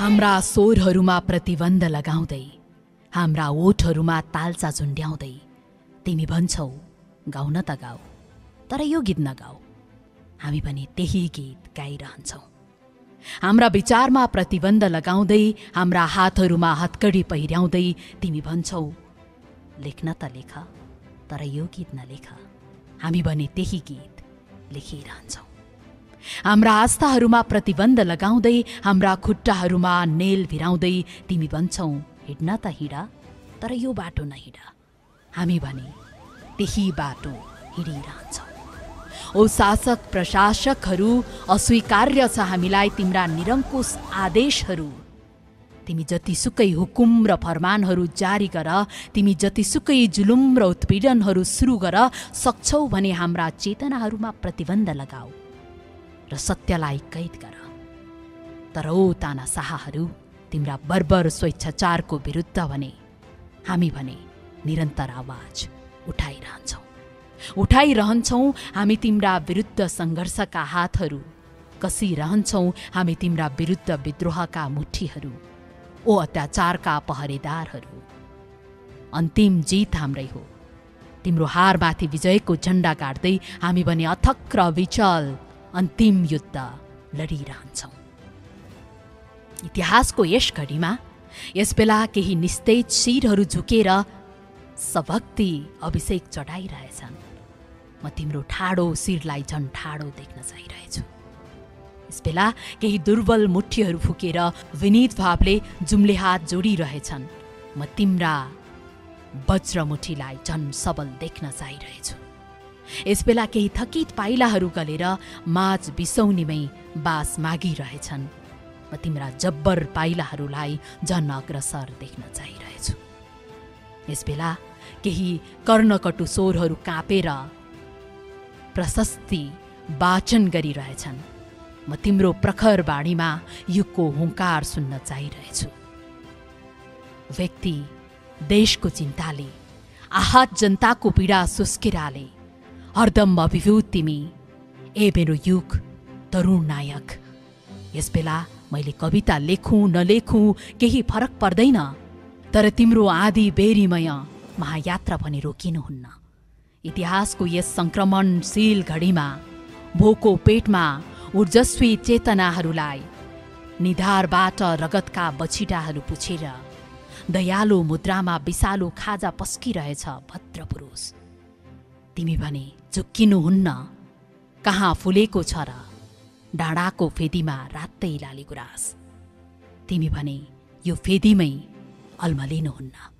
हाम्रा स्वरहरूमा प्रतिबन्ध लगाउँदै, हाम्रा ओठहरूमा तालचा झुन्ड्याउँदै तिमी भन्छौ गाउन त गाऊ, तर यो गीत नगाऊ। हामी पनि त्यही गीत गाइरहन्छौँ। हाम्रा विचारमा प्रतिबन्ध लगाउँदै, हाम्रा हातहरूमा हत्कडी पहिर्याउँदै तिमी भन्छौ लेख्न त लेख, तर यो गीत नलेख। हामी भने त्यही गीत लेखिरहन्छौँ। हाम्रा आस्थाहरूमा प्रतिबन्ध लगाउँदै, हाम्रा खुट्टाहरूमा नेल भिराउँदै तिमी भन्छौ हिँड्न त हिँड, तर यो बाटो नहिँड। हामी भने त्यही बाटो हिँडिरहन्छौँ। ओ शासक प्रशासकहरू, अस्वीकार्य छ हामीलाई तिम्रा निरङ्कुश आदेशहरू। तिमी जतिसुकै हुकुम र फरमानहरू जारी गर, तिमी जतिसुकै जुलुम र उत्पीडनहरू सुरु गर, सक्छौ भने हाम्रा चेतनाहरूमा प्रतिबन्ध लगाऊ र सत्यलाई कैद गर। तर ओ तानाशाहहरू, तिम्रा बर्बर स्वेच्छाचारको विरुद्ध भने हामी भने निरन्तर आवाज उठाइरहन्छौँ। हामी तिम्रा विरुद्ध सङ्घर्षका हातहरू कसिरहन्छौँ। हामी तिम्रा विरुद्ध विद्रोहका मुठीहरू, ओ अत्याचारका पहरेदारहरू। अन्तिम जित हाम्रै हो। तिम्रो हारमाथि विजयको झण्डा गाड्दै हामी भने अथक र विचल अन्तिम युद्ध लडिरहन्छौँ। इतिहासको यस घडीमा यस बेला केही निस्तेज शिरहरू झुकेर सभक्ति अभिषेक चढाइरहेछन्। म तिम्रो ठाडो शिरलाई झन् ठाडो देख्न चाहिरहेछु। यस बेला केही दुर्बल मुठीहरू फुकेर विनीत भावले जुम्ले हात जोडिरहेछन्। म तिम्रा वज्रमुठीलाई झन् सबल देख्न चाहिरहेछु। यस बेला केही थकित पाइलाहरू गलेर माझ बिसौनीमै बास मागिरहेछन्। म तिम्रा जब्बर पाइलाहरूलाई झन् अग्रसर देख्न चाहिरहेछु। यस बेला केही कर्णकटु स्वरहरू काँपेर प्रशस्ति वाचन गरिरहेछन्। म तिम्रो प्रखर बाणीमा युगको हुङ्कार सुन्न चाहिरहेछु। व्यक्ति देशको चिन्ताले, आहत जनताको पीडा सुस्केराले हरदम अभिभूत तिमी, ए मेरो युग तरुण नायक। यस बेला मैले कविता लेखुँ नलेखुँ केही फरक पर्दैन, तर तिम्रो आदि बेरीमय महायात्रा पनि रोकिनुहुन्न। इतिहासको यस सङ्क्रमणशील घडीमा भोको पेटमा ऊर्जस्वी चेतनाहरूलाई निधारबाट रगतका बछिटाहरू पुछेर दयालु मुद्रामा विषालु खाजा पस्किरहेछ भद्र पुरुष। तिमी भने झुक्किनुहुन्न। कहाँ फुलेको छ र डाँडाको फेदीमा रातै लाली गुराँस। तिमी भने यो फेदीमै अल्मलिनुहुन्न।